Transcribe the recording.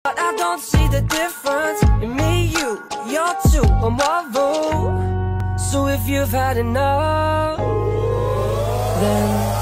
But I don't see the difference in me, you, you're two or more. So if you've had enough, then